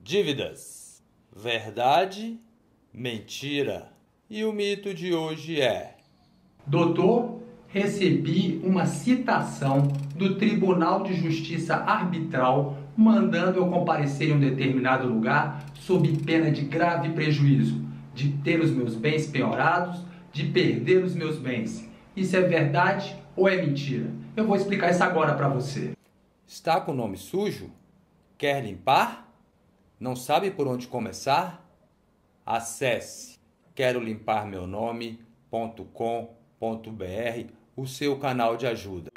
Dívidas, verdade, mentira. E o mito de hoje é: Doutor, recebi uma citação do Tribunal de Justiça Arbitral mandando eu comparecer em um determinado lugar sob pena de grave prejuízo, de ter os meus bens penhorados, de perder os meus bens. Isso é verdade ou é mentira? Eu vou explicar isso agora para você. Está com o nome sujo? Quer limpar? Não sabe por onde começar? Acesse querolimpar-meu-nome.com.br, o seu canal de ajuda.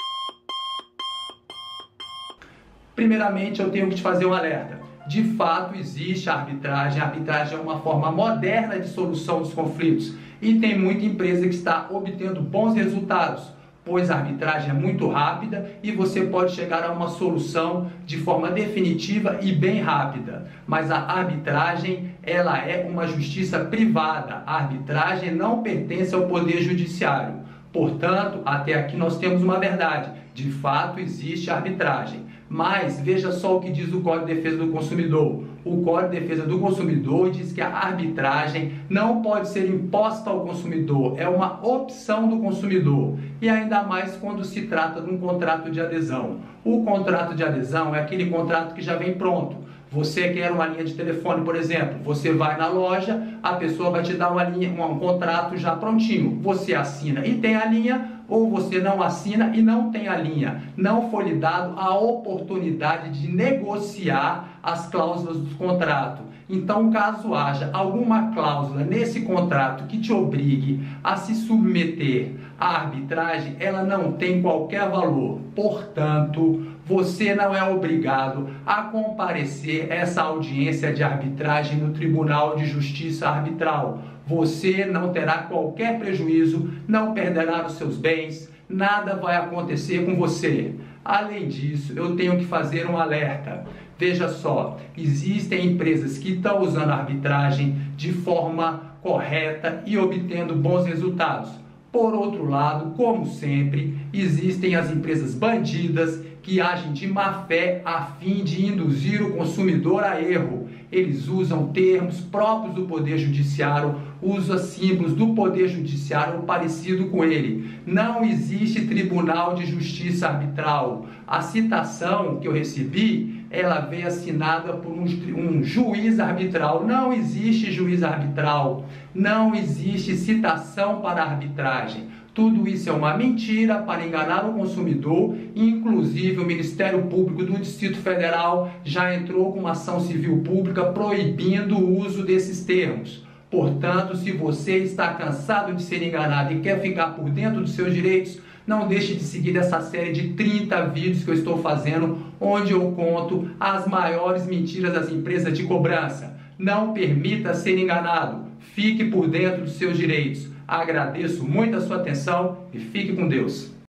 Primeiramente, eu tenho que te fazer um alerta. De fato, existe a arbitragem. A arbitragem é uma forma moderna de solução dos conflitos e tem muita empresa que está obtendo bons resultados, pois a arbitragem é muito rápida e você pode chegar a uma solução de forma definitiva e bem rápida. Mas a arbitragem, ela é uma justiça privada. A arbitragem não pertence ao Poder Judiciário. Portanto, até aqui nós temos uma verdade. De fato, existe arbitragem. Mas veja só o que diz o Código de Defesa do Consumidor. O Código de Defesa do Consumidor diz que a arbitragem não pode ser imposta ao consumidor, é uma opção do consumidor. E ainda mais quando se trata de um contrato de adesão. O contrato de adesão é aquele contrato que já vem pronto. Você quer uma linha de telefone, por exemplo, você vai na loja, a pessoa vai te dar um contrato já prontinho. Você assina e tem a linha, ou você não assina e não tem a linha. Não foi lhe dado a oportunidade de negociar as cláusulas do contrato. Então, caso haja alguma cláusula nesse contrato que te obrigue a se submeter à arbitragem, ela não tem qualquer valor. Portanto, você não é obrigado a comparecer a essa audiência de arbitragem no Tribunal de Justiça Arbitral. Você não terá qualquer prejuízo, não perderá os seus bens, nada vai acontecer com você. Além disso, eu tenho que fazer um alerta. Veja só, existem empresas que estão usando a arbitragem de forma correta e obtendo bons resultados. Por outro lado, como sempre, existem as empresas bandidas que agem de má fé a fim de induzir o consumidor a erro. Eles usam termos próprios do Poder Judiciário, usam símbolos do Poder Judiciário parecido com ele. Não existe Tribunal de Justiça Arbitral. A citação que eu recebi, ela veio assinada por um juiz arbitral. Não existe juiz arbitral. Não existe citação para arbitragem. Tudo isso é uma mentira para enganar o consumidor. Inclusive, o Ministério Público do Distrito Federal já entrou com uma ação civil pública proibindo o uso desses termos. Portanto, se você está cansado de ser enganado e quer ficar por dentro dos seus direitos, não deixe de seguir essa série de 30 vídeos que eu estou fazendo, onde eu conto as maiores mentiras das empresas de cobrança. Não permita ser enganado. Fique por dentro dos seus direitos. Agradeço muito a sua atenção e fique com Deus.